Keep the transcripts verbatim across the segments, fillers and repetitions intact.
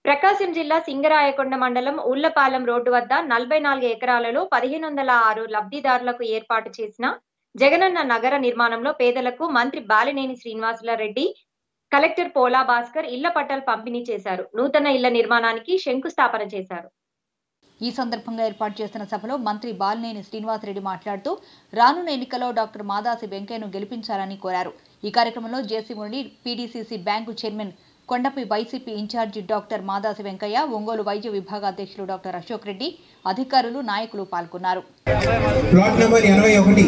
ప్రకాశం జిల్లా సింగరాయకొండ మండలం ఉళ్లపాలెం రోడ్డు వద్ద నలభై నాలుగు ఎకరాలలో పదిహేను వందల ఆరు లబ్ధిదారులకు ఏర్పాటు చేసిన జగనన్న నగర నిర్మాణంలో పేదలకు మంత్రి బాలినేని శ్రీనివాసులరెడ్డి, కలెక్టర్ పోలా భాస్కర్ ఇళ్ల పట్టాలు పంపిణీ చేశారు. నూతన ఇళ్ల నిర్మాణానికి శంకుస్థాపన చేశారు. ఈ సందర్భంగా ఏర్పాటు చేసిన సభలో మంత్రి బాలినేని శ్రీనివాసరెడ్డి మాట్లాడుతూ రానున్న ఎన్నికల్లో డాక్టర్ మాదాసి వెంకయ్యను గెలిపించాలని కోరారు. ఈ కార్యక్రమంలో JC Murali, PDCC bank chairman Kondapi, YCP incharge doctor Madasi Venkaiah, Ongole వైద్య విభాగ అధ్యక్షులు డాక్టర్ అశోక్ రెడ్డి, అధికారులు, నాయకులు పాల్గొన్నారు. ప్లాట్ నంబర్ ఎనభై ఒకటి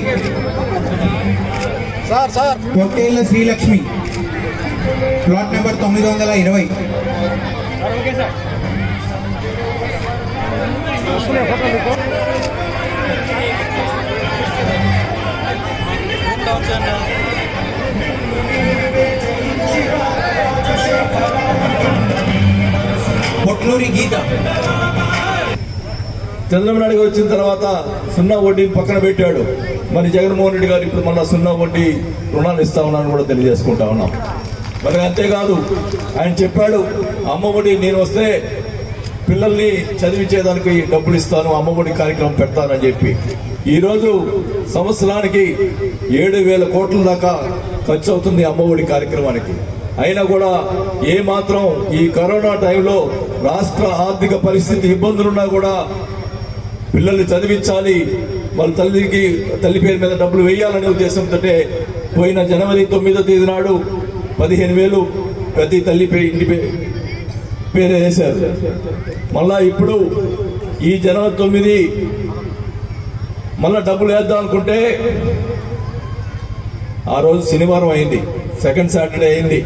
sir sir Kottella Srilakshmi, plot number తొమ్మిది వందల ఇరవై. పొట్లూరి గీత. చంద్రబాబు నాయుడు వచ్చిన తర్వాత సున్నా వడ్డీని పక్కన పెట్టాడు. మరి జగన్మోహన్ రెడ్డి గారు ఇప్పుడు మళ్ళీ సున్నా వడ్డీ రుణాలు ఇస్తా ఉన్నాను కూడా తెలియజేసుకుంటా ఉన్నాం. మరి అంతేకాదు, ఆయన చెప్పాడు అమ్మ ఒడి నేను వస్తే పిల్లల్ని చదివించేదానికి డబ్బులు ఇస్తాను, అమ్మ ఒడి కార్యక్రమం పెడతానని చెప్పి ఈరోజు సంవత్సరానికి ఏడు వేల కోట్ల దాకా ఖర్చు అవుతుంది అమ్మ ఒడి కార్యక్రమానికి. అయినా కూడా ఏ మాత్రం ఈ కరోనా టైంలో రాష్ట్ర ఆర్థిక పరిస్థితి ఇబ్బందులున్నా కూడా పిల్లల్ని చదివించాలి, వాళ్ళ తల్లికి తల్లి పేరు మీద డబ్బులు వేయాలనే ఉద్దేశంతో పోయిన జనవరి తొమ్మిదో తేదీ నాడు పదిహేను వేలు ప్రతి తల్లి ఇంటి పేరు వేశారు. మళ్ళా ఇప్పుడు ఈ జనవరి తొమ్మిది మళ్ళా డబ్బులు వేద్దాం అనుకుంటే ఆ రోజు శనివారం అయింది, సెకండ్ సాటర్డే అయింది.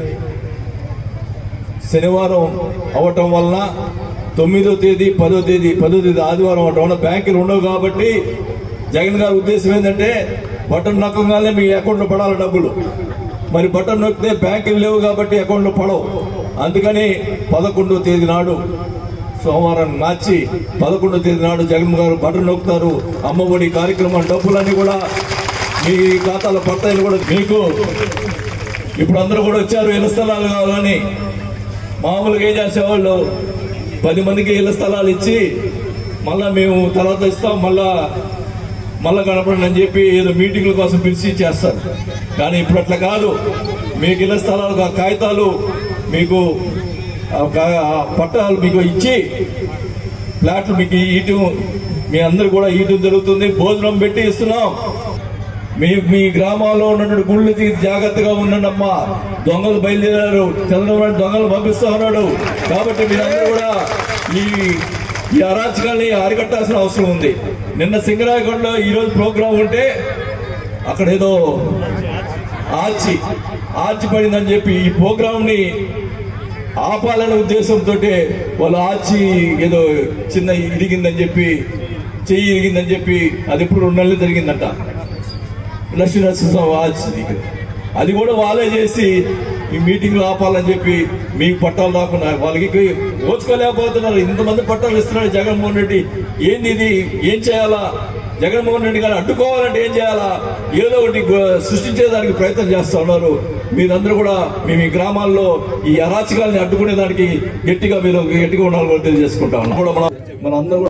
శనివారం అవటం వలన తొమ్మిదో తేదీ పదో తేదీ పదో తేదీ ఆదివారం అవటం వల్ల బ్యాంకులు ఉండవు. కాబట్టి జగన్ గారి ఉద్దేశం ఏంటంటే బటన్ నొక్కగానే మీ అకౌంట్లో పడాలి డబ్బులు. మరి బటన్ నొక్కితే బ్యాంకులు లేవు కాబట్టి అకౌంట్లో పడవు. అందుకని పదకొండో తేదీ నాడు సోమవారం మార్చి పదకొండో తేదీ నాడు జగన్ గారు బటన్ నొక్కుతారు. అమ్మ ఒడి కార్యక్రమం డబ్బులన్నీ కూడా మీ ఖాతాలో పడతాయని కూడా మీకు ఇప్పుడు అందరూ కూడా వచ్చారు. ఇళ్ల స్థలాలు కావాలని మామూలుగా ఏం చేసేవాళ్ళు పది మందికి ఇళ్ల స్థలాలు ఇచ్చి మళ్ళా మేము తర్వాత ఇస్తాం మళ్ళా మళ్ళా కనపడండి అని చెప్పి ఏదో మీటింగ్ల కోసం పిలిచి చేస్తారు. కానీ ఇప్పుడు అట్లా కాదు. మీకు ఇళ్ల స్థలాలు కాగితాలు మీకు పట్టాలు మీకు ఇచ్చి ఫ్లాట్లు మీకు ఇటు మీ అందరు కూడా ఇటు జరుగుతుంది. భోజనం పెట్టి ఇస్తున్నాం. మీ మీ గ్రామాల్లో ఉన్నటువంటి గుళ్ళు జాగ్రత్తగా ఉండండమ్మా. దొంగలు బయలుదేరారు, చంద్రబాబు దొంగలు పంపిస్తా ఉన్నాడు. కాబట్టి మీరందరూ కూడా ఈ ఈ అరాచకాన్ని అరికట్టాల్సిన అవసరం ఉంది. నిన్న సింగరాయకొండలో ఈరోజు ప్రోగ్రాం ఉంటే అక్కడ ఏదో ఆర్చి ఆర్చి పడిందని చెప్పి ఈ ప్రోగ్రాం ని ఆపాలనే ఉద్దేశంతో వాళ్ళు ఆర్చి ఏదో చిన్న ఇరిగిందని చెప్పి చెయ్యి ఇరిగిందని చెప్పి అది ఇప్పుడు రెండు నెలలు జరిగిందంట. లక్ష్మీనరసింహ ఆర్చి అది కూడా వాళ్ళే చేసి ఈ మీటింగ్లు ఆపాలని చెప్పి మీకు పట్టాలు రాకుండా వాళ్ళకి ఓచుకోలేకపోతున్నారు. ఇంతమంది పట్టాలు ఇస్తున్నాడు జగన్మోహన్ రెడ్డి. ఏంది ఇది? ఏం చేయాలా? జగన్మోహన్ రెడ్డి గారిని అడ్డుకోవాలంటే ఏం చేయాలా? ఏదో ఒకటి సృష్టించేదానికి ప్రయత్నం చేస్తా ఉన్నారు. మీరందరూ కూడా మీ మీ గ్రామాల్లో ఈ అరాచకాలని అడ్డుకునే దానికి గట్టిగా మీరు గట్టిగా ఉండాలని తెలియజేసుకుంటా ఉన్నాం. మన అందరూ